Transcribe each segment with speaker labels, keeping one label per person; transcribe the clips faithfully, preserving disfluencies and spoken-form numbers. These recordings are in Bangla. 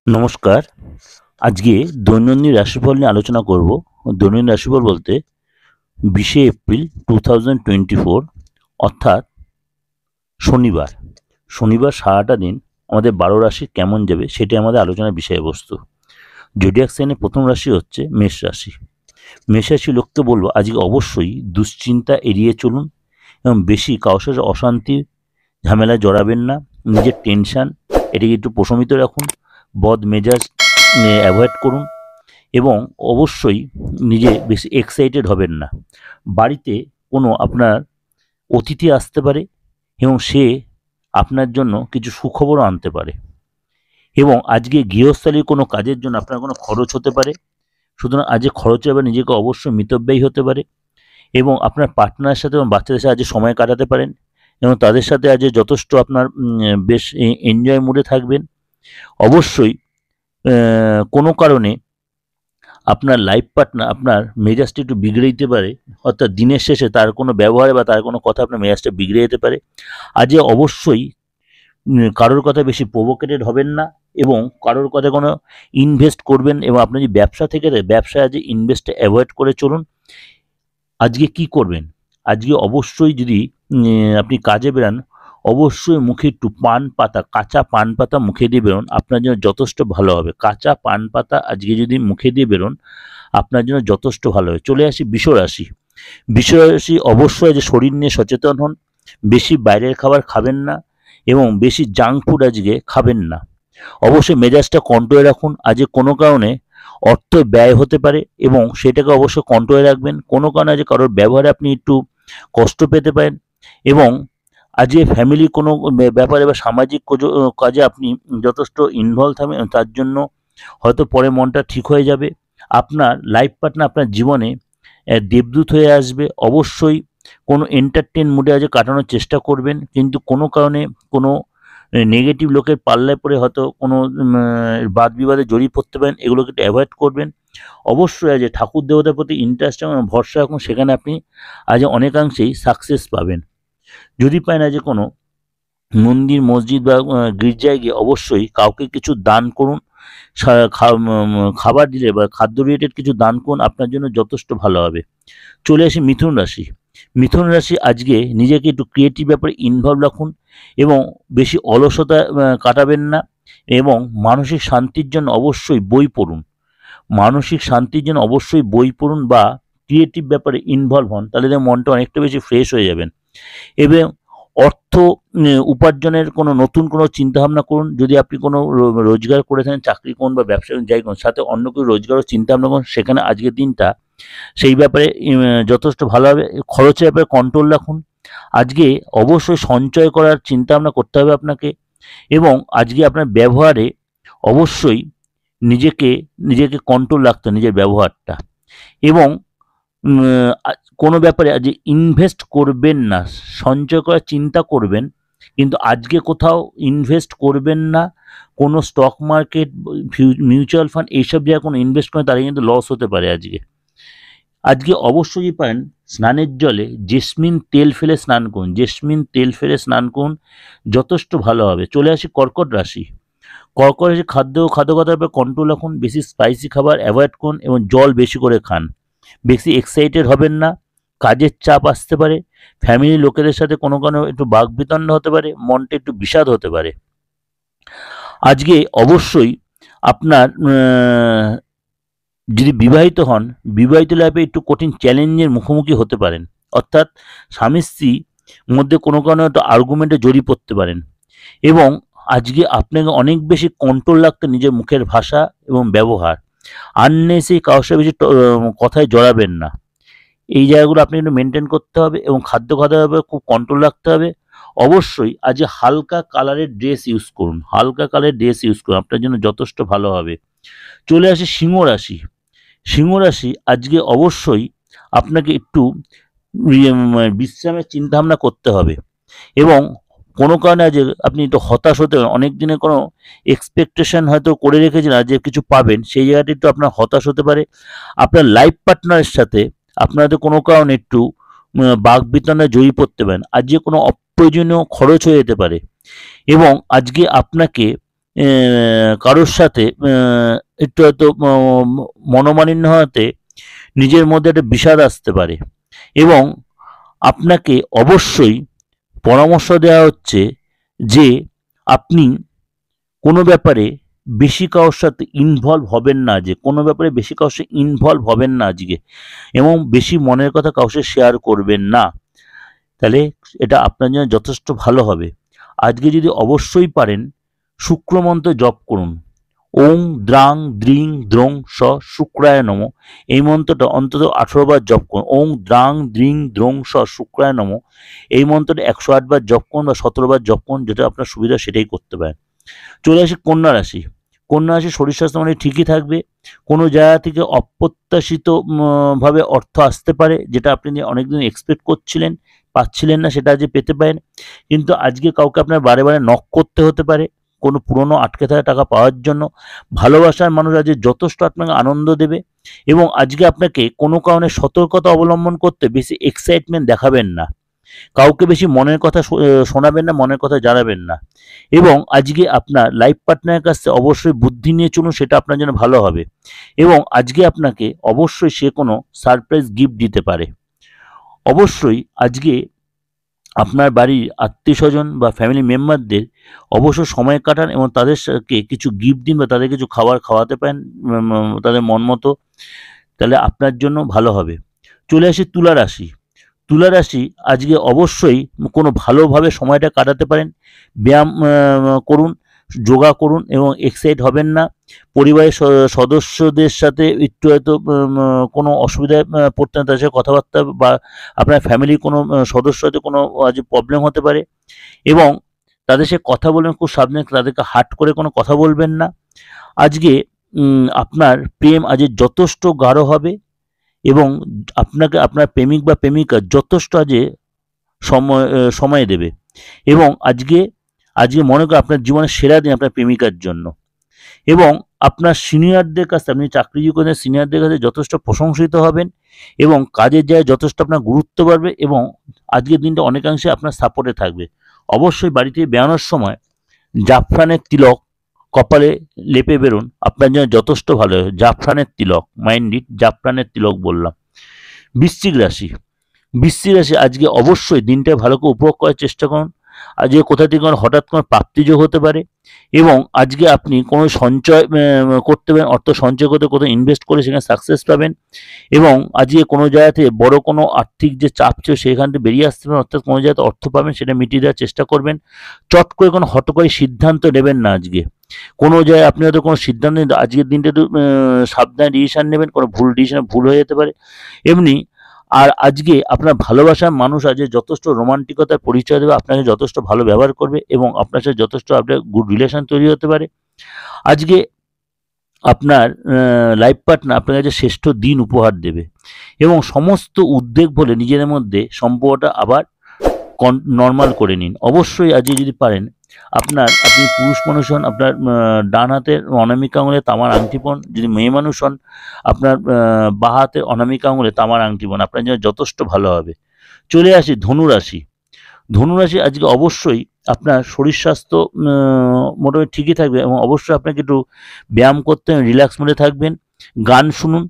Speaker 1: নমস্কার। আজকে দৈনন্দিন রাশিফল নিয়ে আলোচনা করব। দৈনন্দিন রাশিফল বলতে বিশে April two thousand twenty four অর্থাৎ শনিবার। শনিবার সারাটা দিন আমাদের বারো রাশি কেমন যাবে সেটি আমাদের আলোচনার বিষয়বস্তু। জোডিয়াক সাইনের প্রথম রাশি হচ্ছে মেষ রাশি। মেষ রাশি লোককে বলবো আজকে অবশ্যই দুশ্চিন্তা এড়িয়ে চলুন এবং বেশি কারোর সাথে অশান্তি ঝামেলায় জড়াবেন না। নিজের টেনশান এটাকে একটু প্রশমিত রাখুন। বদ মেজাজ অ্যাভয়েড করুন এবং অবশ্যই নিজে বেশি এক্সাইটেড হবেন না। বাড়িতে কোনো আপনার অতিথি আসতে পারে এবং সে আপনার জন্য কিছু সুখবরও আনতে পারে এবং আজকে গৃহস্থালির কোনো কাজের জন্য আপনার কোনো খরচ হতে পারে। সুতরাং আজকে খরচের ব্যাপারে নিজেকে অবশ্যই মিতব্যয়ী হতে পারে এবং আপনার পার্টনারের সাথে এবং বাচ্চাদের সাথে আজকে সময় কাটাতে পারেন এবং তাদের সাথে আজকে যথেষ্ট আপনার বেশ এনজয় মুডে থাকবেন। অবশ্যই কোনো কারণে আপনার লাইফ পার্টনার আপনার মেজাজটা একটু বিগড়ে দিতে পারে, অর্থাৎ দিনের শেষে তার কোনো ব্যবহারে বা তার কোনো কথা আপনার মেজাজটা বিগড়ে যেতে পারে। আজকে অবশ্যই কারোর কথা বেশি প্রভোকেটেড হবেন না এবং কারোর কথা কোনো ইনভেস্ট করবেন এবং আপনি যদি ব্যবসা থেকে ব্যবসায় আজকে ইনভেস্টটা অ্যাভয়েড করে চলুন। আজকে কি করবেন, আজকে অবশ্যই যদি আপনি কাজে বেরান অবশ্যই মুখে একটু পান পাতা, কাঁচা পান পাতা মুখে দিয়ে বেরোন, আপনার জন্য যথেষ্ট ভালো হবে। কাঁচা পান পাতা আজকে যদি মুখে দিয়ে বেরোন আপনার জন্য যথেষ্ট ভালো হবে। চলে আসি বৃষ রাশি। বৃষ রাশি অবশ্যই যে শরীর নিয়ে সচেতন হন, বেশি বাইরের খাবার খাবেন না এবং বেশি জাঙ্ক ফুড আজকে খাবেন না। অবশ্যই মেজাজটা কন্ট্রোলে রাখুন। আজকে কোনো কারণে অর্থ ব্যয় হতে পারে এবং সেটাকে অবশ্যই কন্ট্রোলে রাখবেন। কোনো কারণে আজকে কারোর ব্যবহারে আপনি একটু কষ্ট পেতে পারেন এবং আজকে ফ্যামিলি কোনো ব্যাপারে বা সামাজিক কাজে আপনি যথেষ্ট ইনভলভ থাকবেন, তার জন্য হয়তো পরে মনটা ঠিক হয়ে যাবে। আপনার লাইফ পার্টনার আপনার জীবনে দেবদূত হয়ে আসবে। অবশ্যই কোনো এন্টারটেন মুডে আজকে কাটানোর চেষ্টা করবেন, কিন্তু কোনো কারণে কোনো নেগেটিভ লোকের পাল্লায় পড়ে হয়তো কোনো বাদ বিবাদে জড়িয়ে পড়তে পারেন, এগুলোকে একটু অ্যাভয়েড করবেন। অবশ্যই আজ ঠাকুর দেবতার প্রতি ইন্টারেস্ট এবং ভরসা রাখুন, সেখানে আপনি আজ অনেকাংশেই সাকসেস পাবেন। যদি পায় না যে কোনো মন্দির মসজিদ বা গির্জায় গিয়ে অবশ্যই কাউকে কিছু দান করুন, খাবার দিলে বা খাদ্য রিলেটেড কিছু দান করুন, আপনার জন্য যথেষ্ট ভালো হবে। চলে আসি মিথুন রাশি। মিথুন রাশি আজকে নিজেকে একটু ক্রিয়েটিভ ব্যাপারে ইনভলভ রাখুন এবং বেশি অলসতা কাটাবেন না এবং মানসিক শান্তির জন্য অবশ্যই বই পড়ুন। মানসিক শান্তির জন্য অবশ্যই বই পড়ুন বা ক্রিয়েটিভ ব্যাপারে ইনভলভ হন, তাহলে মনটা অনেকটা বেশি ফ্রেশ হয়ে যাবেন। এবং অর্থ উপার্জনের কোনো নতুন কোনো চিন্তাভাবনা করুন। যদি আপনি কোনো রোজগার করে থাকেন, চাকরি করুন বা ব্যবসা যাই করুন, সাথে অন্য কিছু রোজগারও চিন্তাভাবনা করুন, সেখানে আজকের দিনটা সেই ব্যাপারে যথেষ্ট ভালো হবে। খরচের ব্যাপারে কন্ট্রোল রাখুন। আজকে অবশ্যই সঞ্চয় করার চিন্তাভাবনা করতে হবে আপনাকে এবং আজকে আপনার ব্যবহারে অবশ্যই নিজেকে নিজেকে কন্ট্রোল রাখতে হবে, নিজের ব্যবহারটা। এবং কোনো ব্যাপারে আজ ইনভেস্ট করবেন না, সঞ্চয় করার চিন্তা করবেন, কিন্তু আজকে কোথাও ইনভেস্ট করবেন না। কোনো স্টক মার্কেট, মিউচুয়াল ফান্ড এইসব জায়গায় কোনো ইনভেস্ট করেন, তারা কিন্তু লস হতে পারে আজকে। আজকে অবশ্যই যদি পারেন স্নানের জলে জেসমিন তেল ফেলে স্নান করুন, জেসমিন তেল ফেলে স্নান করুন, যথেষ্ট ভালো হবে। চলে আসি কর্কট রাশি। কর্কট রাশি খাদ্য খাদ্যগতার উপরে কন্ট্রোল রাখুন, বেশি স্পাইসি খাবার অ্যাভয়েড করুন এবং জল বেশি করে খান। বেশি এক্সাইটেড হবেন না, কাজের চাপ আসতে পারে, ফ্যামিলি লোকেদের সাথে কোনো কোনো একটু বাকবিতণ্ড হতে পারে, মনটা একটু বিষাদ হতে পারে। আজকে অবশ্যই আপনার যদি বিবাহিত হন, বিবাহিত লাইফে একটু কঠিন চ্যালেঞ্জের মুখোমুখি হতে পারেন, অর্থাৎ স্বামী স্ত্রী মধ্যে কোনো কারণে একটা আর্গুমেন্টে জড়িয়ে পড়তে পারেন এবং আজকে আপনাকে অনেক বেশি কন্ট্রোল রাখতে নিজের মুখের ভাষা এবং ব্যবহার। আননেসেসারি কারোর সাথে বেশি কথায় জড়াবেন না, এই জায়গাগুলো আপনি একটু মেনটেন করতে হবে এবং খাদ্য খাদ্যের ব্যাপারে খুব কন্ট্রোল রাখতে হবে। অবশ্যই আজ হালকা কালারের ড্রেস ইউজ করুন, হালকা কালারের ড্রেস ইউজ করুন, আপনার জন্য যথেষ্ট ভালো হবে। চলে আসি সিংহ রাশি। সিংহ রাশি আজকে অবশ্যই আপনাকে একটু বিশ্রামের চিন্তাভাবনা করতে হবে এবং কোনো কারণে আজ আপনি একটু হতাশ হতে পারেন। অনেক দিনে কোনো এক্সপেকটেশন হয়তো করে রেখেছেন আজ যে কিছু পাবেন, সেই জায়গাটি একটু আপনার হতাশ হতে পারে। আপনার লাইফ পার্টনারের সাথে আপনাদের কোনো কারণে একটু বাকবিতণ্ডায় জড়িয়ে পড়তে পারেন। আজকে কোনো অপ্রয়োজনীয় খরচ হয়ে যেতে পারে এবং আজকে আপনাকে কারোর সাথে একটু হয়তো মনোমালিন্য হতে নিজের মধ্যে একটা বিষাদ আসতে পারে। এবং আপনাকে অবশ্যই পরামর্শ দেওয়া হচ্ছে যে আপনি কোনো ব্যাপারে বেশি কারোর সাথে ইনভলভ হবেন না, যে কোনো ব্যাপারে বেশি কারোর সাথে ইনভলভ হবেন না আজকে, এবং বেশি মনের কথা কারোর সাথে শেয়ার করবেন না। তাহলে এটা আপনার জন্য যথেষ্ট ভালো হবে। আজকে যদি অবশ্যই পারেন শুক্র মন্ত্র জপ করুন। ওং দ্রাং দ্রিং দ্রং স শুক্রায় নম, এই মন্ত্রটা অন্তত আঠারো বার জপ করুন। ওং দ্রাং দ্রিং দ্রং স শুক্রায় নম, এই মন্ত্রটা একশো আট বার জপ করুন বা সতেরো বার জপ করুন, যেটা আপনার সুবিধা সেটাই করতে পারেন। চলে আসি কন্যা রাশি। কন্যা রাশি শরীর স্বাস্থ্য মানে ঠিকই থাকবে। কোনো জায়গা থেকে অপ্রত্যাশিত ভাবে অর্থ আসতে পারে, যেটা আপনি অনেকদিন এক্সপেক্ট করছিলেন, পাচ্ছিলেন না, সেটা আজ পেতে পারেন। কিন্তু আজকে কাউকে আপনার বারে বারে নক করতে হতে পারে কোনো পুরনো আটকে থাকা টাকা পাওয়ার জন্য। ভালোবাসার মানুষ আজ যথেষ্ট আপনাকে আনন্দ দেবে, এবং আজকে আপনাকে কোনো কারণে সতর্কতা অবলম্বন করতে বেশি এক্সাইটমেন্ট দেখাবেন না, কাউকে বেশি মনের কথা শোনাবেন না, মনের কথা জানাবেন না। এবং আজকে আপনার লাইফ পার্টনারের কাছ থেকে অবশ্যই বুদ্ধি নিয়ে চলুন, সেটা আপনার জন্য ভালো হবে। এবং আজকে আপনাকে অবশ্যই সে কোনো সারপ্রাইজ গিফট দিতে পারে। অবশ্যই আজকে আপনার বাড়ির আত্মীয় স্বজন বা ফ্যামিলি মেম্বারদের অবশ্য সময় কাটান এবং তাদেরকে কিছু গিফট দিন বা তাদের কিছু খাবার খাওয়াতে পারেন তাদের মন মতো, তাহলে আপনার জন্য ভালো হবে। চলে আসি তুলা রাশি। তুলা রাশি আজকে অবশ্যই কোনো ভালোভাবে সময়টা কাটাতে পারেন। ব্যায়াম করুন, যোগা করুন এবং এক্সাইট হবেন না। পরিবারের সদস্যদের সাথে একটু হয়তো কোনো অসুবিধায় পড়তে না, তাদের সাথে কথাবার্তা বা আপনার ফ্যামিলির কোনো সদস্য হয়তো কোনো আজ প্রবলেম হতে পারে, এবং তাদের সাথে কথা বলবেন খুব সাবধানে, তাদেরকে হাট করে কোনো কথা বলবেন না। আজকে আপনার প্রেম আজ যথেষ্ট গাঢ় হবে, এবং আপনাকে আপনার প্রেমিক বা প্রেমিকা যথেষ্ট আজকে সময় সময় দেবে। এবং আজকে আজকে মনে করেন আপনার জীবনের সেরা দিন আপনার প্রেমিকার জন্য। এবং আপনার সিনিয়রদের কাছে, আপনি চাকরিজীবী করেন, সিনিয়রদের কাছে যথেষ্ট প্রশংসিত হবেন, এবং কাজের জায়গায় যথেষ্ট আপনার গুরুত্ব বাড়বে, এবং আজকের দিনটা অনেকাংশে আপনার সাপোর্টে থাকবে। অবশ্যই বাড়িতে বেরোনোর সময় জাফরানের তিলক কপালে লেপে বেরোন, আপনার জন্য যথেষ্ট ভালো হবে। জাফরানের তিলক, মাইন্ড ইট, জাফরানের তিলক বললাম। বৃশ্চিক রাশি। বৃশ্চিক রাশি আজকে অবশ্যই দিনটা ভালো করে উপভোগ করার চেষ্টা করুন। আজকে কোথা থেকে হঠাৎ কোনো প্রাপ্তিযোগ হতে পারে, এবং আজকে আপনি কোনো সঞ্চয় করতে পারেন, অর্থ সঞ্চয় করতে কোথাও ইনভেস্ট করে সেখানে সাকসেস পাবেন। এবং আজকে কোনো জায়গা থেকে বড় কোনো আর্থিক যে চাপ ছিল সেখান থেকে বেরিয়ে আসতে পারেন, অর্থাৎ কোনো জায়গাতে অর্থ পাবেন, সেটা মিটিয়ে দেওয়ার চেষ্টা করবেন। চট করে কোনো হটকারী সিদ্ধান্ত নেবেন না আজকে। কোনো জায়গায় আপনি হয়তো কোনো সিদ্ধান্ত নেন, আজকের দিনটা একটু সাবধানে ডিসিশন নেবেন, কোনো ভুল ডিসিশনে ভুল হয়ে যেতে পারে। এমনি আর আজকে আপনার ভালোবাসার মানুষ আজকে যথেষ্ট রোমান্টিকতার পরিচয় দেবে, আপনাকে যথেষ্ট ভালো ব্যবহার করবে, এবং আপনার সাথে যথেষ্ট আপনার গুড রিলেশন তৈরি হতে পারে। আজকে আপনার লাইফ পার্টনার আপনার কাছে শ্রেষ্ঠ দিন উপহার দেবে, এবং সমস্ত উদ্বেগ বলে নিজেদের মধ্যে সম্পর্কটা আবার নর্মাল করে নিন। অবশ্যই আজকে যদি পারেন আপনার আপনি পুরুষ মানুষ হন, আপনার ডান হাতের অনামিকা আঙুলে তামার আংটি পন, যদি মেয়ে মানুষ হন আপনার বাঁ হাতের অনামিকা আঙুলে তামার আংটি পন, আপনার জন্য যথেষ্ট ভালো হবে। চলে আসি ধনুরাশি। ধনুরাশি আজকে অবশ্যই আপনার শরীর স্বাস্থ্য মোটামুটি ঠিকই থাকবে, এবং অবশ্যই আপনাকে একটু ব্যায়াম করতে রিল্যাক্স মোডে থাকবেন। গান শুনুন,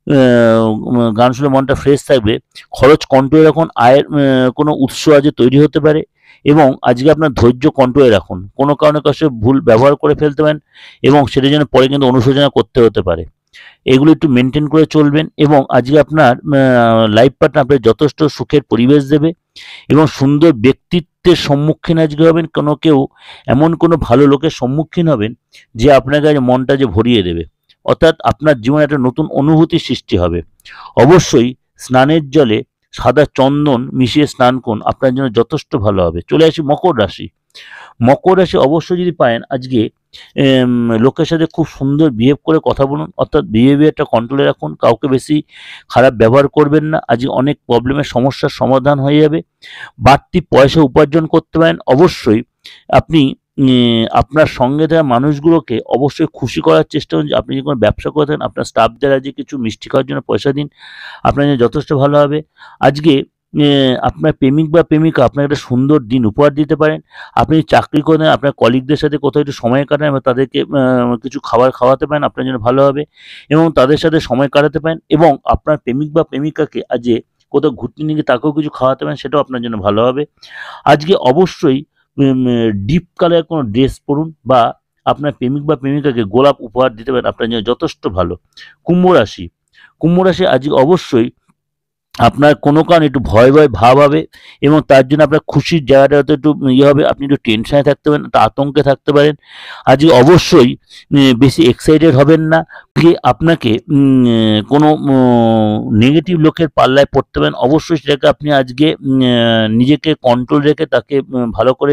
Speaker 1: গান শুনে মনটা ফ্রেশ থাকবে। খরচ কন্ট্রোলে রাখুন, আয়ের কোনো উৎস আজকে তৈরি হতে পারে, এবং আজকে আপনার ধৈর্য কন্ট্রোলে রাখুন। কোনো কারণে কাছে ভুল ব্যবহার করে ফেলতে পারেন, এবং সেটা যেন পরে কিন্তু অনুশোচনা করতে হতে পারে। এগুলো একটু মেনটেন করে চলবেন, এবং আজকে আপনার লাইফ পার্টনার আপনার যথেষ্ট সুখের পরিবেশ দেবে, এবং সুন্দর ব্যক্তিত্বের সম্মুখীন আজকে হবেন। কোনো কেউ এমন কোনো ভালো লোকের সম্মুখীন হবেন যে আপনার কাছে মনটা যে ভরিয়ে দেবে, অর্থাৎ আপনার জীবনে একটা নতুন অনুভূতি সৃষ্টি হবে। অবশ্যই স্নানের জলে সাদা চন্দন মিশিয়ে স্নান করুন, আপনার জন্য যথেষ্ট ভালো হবে। চলে আসি মকর রাশি। মকর রাশি অবশ্যই যদি পারেন আজকে লোকের সাথে খুব সুন্দর বিহেভ করে কথা বলুন, অর্থাৎ বিহেভিয়ারটা কন্ট্রোলে রাখুন, কাউকে বেশি খারাপ ব্যবহার করবেন না। আজকে অনেক প্রবলেমের সমস্যার সমাধান হয়ে যাবে। বাড়তি পয়সা উপার্জন করতে পারেন। অবশ্যই আপনি আপনার সঙ্গে থাকা মানুষগুলোকে অবশ্যই খুশি করার চেষ্টা করুন। আপনি যদি কোনো ব্যবসা করে থাকেন আপনার স্টাফদের আজকে কিছু মিষ্টি খাওয়ার জন্য পয়সা দিন, আপনার জন্য যথেষ্ট ভালো হবে। আজকে আপনার প্রেমিক বা প্রেমিকা আপনাকে একটা সুন্দর দিন উপহার দিতে পারেন। আপনি চাকরি করেন, আপনার কলিগদের সাথে কোথাও একটু সময় কাটান এবং তাদেরকে কিছু খাবার খাওয়াতে পারেন, আপনার জন্য ভালো হবে এবং তাদের সাথে সময় কাটাতে পারেন এবং আপনার প্রেমিক বা প্রেমিকাকে আজকে কোথাও ঘুরতে নিয়ে গিয়ে তাকেও কিছু খাওয়াতে পারেন, সেটাও আপনার জন্য ভালো হবে। আজকে অবশ্যই ডিপ কালারের কোনো ড্রেস পরুন বা আপনার প্রেমিক বা প্রেমিকাকে গোলাপ উপহার দিতে পারেন, আপনার জন্য যথেষ্ট ভালো। কুম্ভ রাশি, কুম্ভ রাশি আজকে অবশ্যই আপনার কোনো কারণে একটু ভয় ভয় ভাব হবে এবং তার জন্য আপনার খুশির জায়গাটা হয়তো একটু ইয়ে হবে, আপনি একটু টেনশনে থাকতে পারেন, একটু আতঙ্কে থাকতে পারেন। আজকে অবশ্যই বেশি এক্সাইটেড হবেন না, কি আপনাকে কোনো নেগেটিভ লোকের পাল্লায় পড়তে পারেন। অবশ্যই সেটাকে আপনি আজকে নিজেকে কন্ট্রোল রেখে তাকে ভালো করে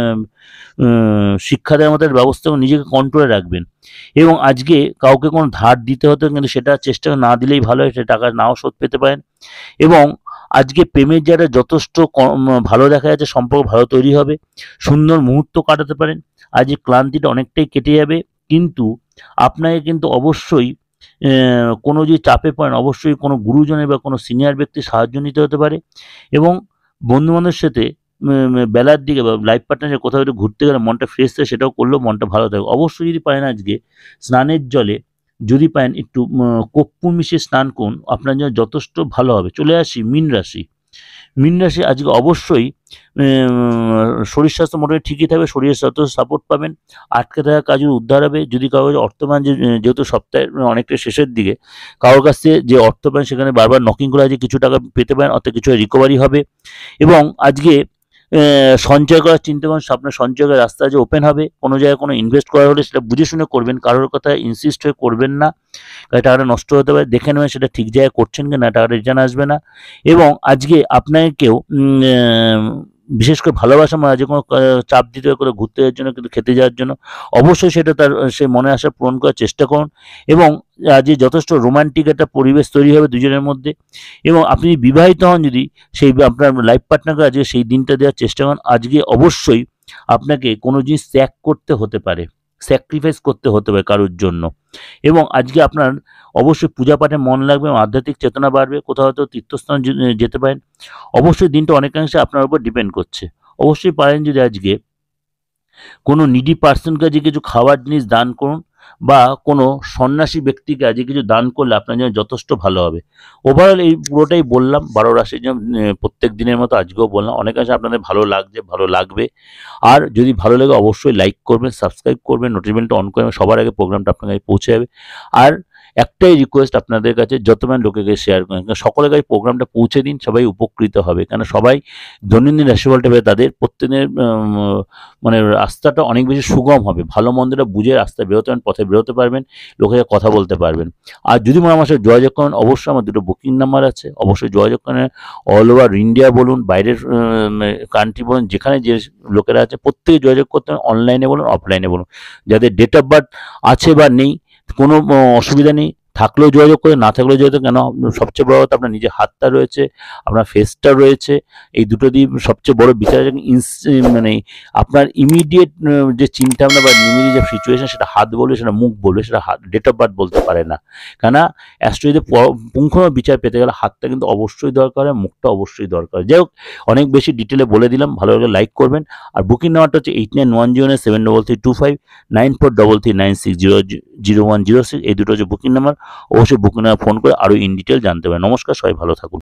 Speaker 1: শিক্ষা দেওয়ার মতো ব্যবস্থা করে নিজেকে কন্ট্রোলে রাখবেন এবং আজকে কাউকে কোনো ধার দিতে হতো কিন্তু সেটা চেষ্টা না দিলেই ভালো হয়, সে টাকা নাও শোধ পেতে পারেন এবং আজকে প্রেমের জায়গাটা যথেষ্ট ভালো দেখা যাচ্ছে, সম্পর্ক ভালো তৈরি হবে, সুন্দর মুহূর্ত কাটাতে পারেন। আজকে ক্লান্তিটা অনেকটাই কেটে যাবে, কিন্তু আপনাকে কিন্তু অবশ্যই কোনো যদি চাপে পড়েন অবশ্যই কোনো গুরুজনের বা কোনো সিনিয়র ব্যক্তির সাহায্য নিতে হতে পারে এবং বন্ধুবান্ধবের সাথে বেলার দিকে বা লাইফ পার্টনারের কোথাও একটু ঘুরতে গেলে মনটা ফ্রেশ থাকে, সেটাও করলেও মনটা ভালো থাকে। অবশ্যই যদি পারেন আজকে স্নানের জলে যদি পারেন একটু কর্পূর মিশিয়ে স্নান করুন, আপনার জন্য যথেষ্ট ভালো হবে। চলে আসি মীন রাশি। মীন রাশি আজকে অবশ্যই শরীর স্বাস্থ্য মোটামুটি ঠিকই থাকবে, শরীরের স্বাস্থ্য সাপোর্ট পাবেন, আটকে থাকা কাজের উদ্ধার হবে। যদি কারোর অর্থমান যেহেতু সপ্তাহের অনেকটা শেষের দিকে কারোর কাছ থেকে যে অর্থ পান সেখানে বারবার নকিং করে আজকে কিছু টাকা পেতে পারেন, অর্থাৎ কিছু রিকভারি হবে এবং আজকে সঞ্চয় করার চিন্তা করেন, আপনার সঞ্চয় করার রাস্তা যে ওপেন হবে। কোনো জায়গায় কোনো ইনভেস্ট করা হলে সেটা বুঝে শুনে করবেন, কারোর কথা ইনসিস্ট হয়ে করবেন না, টাকাটা নষ্ট হতে পারে। দেখে নেবেন সেটা ঠিক জায়গায় করছেন কি না, টাকাটা রিটার্ন আসবে না এবং আজকে আপনাকে কেউ বিশেষ করে ভালোবাসা মানে যে কোনো চাপ দিতে করে ঘুরতে যাওয়ার জন্য কিন্তু খেতে যাওয়ার জন্য অবশ্যই সেটা তার সে মনে আশা পূরণ করার চেষ্টা করুন এবং আজকে যথেষ্ট রোমান্টিক একটা পরিবেশ তৈরি হবে দুজনের মধ্যে এবং আপনি বিবাহিত হন যদি সেই আপনার লাইফ পার্টনারকে আজকে সেই দিনটা দেওয়ার চেষ্টা করুন। আজকে অবশ্যই আপনাকে কোনো জিনিস ত্যাগ করতে হতে পারে, স্যাক্রিফাইস করতে হতে পারে কারোর জন্য এবং আজকে আপনার অবশ্যই পূজা পাঠে মন লাগবে এবং আধ্যাত্মিক চেতনা বাড়বে, কোথাও হয়তো তীর্থস্থান যেতে পারেন। অবশ্যই দিনটা অনেকাংশে আপনার উপর ডিপেন্ড করছে। অবশ্যই পারেন যদি আজকে কোনো নিডি পার্সনকে আজকে কিছু খাবার জিনিস দান করুন বা কোনো সন্ন্যাসী ব্যক্তিকে আজকে কিছু দান করলে আপনার জন্য যথেষ্ট ভালো হবে। ওভারঅল এই পুরোটাই বললাম বারো রাশির জন্য, প্রত্যেক দিনের মতো আজকেও বললাম। অনেকাংশে আপনাদের ভালো লাগছে, ভালো লাগবে। আর যদি ভালো লাগে অবশ্যই লাইক করবেন, সাবস্ক্রাইব করবেন, নোটিফিকেশনটা অন করবেন, সবার আগে প্রোগ্রামটা আপনার কাছে পৌঁছে যাবে। আর একটাই রিকোয়েস্ট আপনাদের কাছে, যতমান লোকেকে শেয়ার করেন, সকলের কাছে প্রোগ্রামটা পৌঁছে দিন, সবাই উপকৃত হবে। কেন সবাই দৈনন্দিন রাশিফলটা পেয়ে তাদের প্রত্যেকদিনের মানে রাস্তাটা অনেক বেশি সুগম হবে, ভালো মন্দটা বুঝে রাস্তায় বেরোতে পারেন, পথে বেরোতে পারবেন, লোকের কথা বলতে পারবেন। আর যদি মনে আমার সাথে যোগাযোগ করেন অবশ্যই আমার দুটো বুকিং নাম্বার আছে, অবশ্যই যোগাযোগ করেন। অল ওভার ইন্ডিয়া বলুন, বাইরের কান্ট্রি বলুন, যেখানে যে লোকেরা আছে প্রত্যেকে যোগাযোগ করতে হবে, অনলাইনে বলুন অফলাইনে বলুন। যাদের ডেট অফ বার্থ আছে বা নেই কোনো অসুবিধা নেই, থাকলেও যোগাযোগ করে, না থাকলেও যোগাযোগ। কেন সবচেয়ে বড় কথা আপনার নিজের হাতটা রয়েছে, আপনার ফেসটা রয়েছে, এই দুটো দিয়ে সবচেয়ে বড় বিচার মানে আপনার ইমিডিয়েট যে চিন্তা ভাবনা বা ইমিডিয়েট যে সিচুয়েশন সেটা হাত বলবে, সেটা মুখ বলবে, সেটা হাত ডেট অফ বার্থ বলতে পারে না। কেননা অ্যাস্ট্রোলজিতে পুঙ্খানুপুঙ্খ বিচার পেতে গেলে হাতটা কিন্তু অবশ্যই দরকার হয়, মুখটা অবশ্যই দরকার। যাই হোক, অনেক বেশি ডিটেলে বলে দিলাম, ভালো লাগে লাইক করবেন। আর বুকিং নাম্বারটা হচ্ছে eight nine one zero nine seven double three two five nine four double three nine six zero zero one zero six এই দুটো হচ্ছে বুকিং নাম্বার। অবশ্যই বুকিং নাম্বার ফোন করে আরও ইন ডিটেল জানতে পারেন। নমস্কার, সবাই ভালো থাকুন।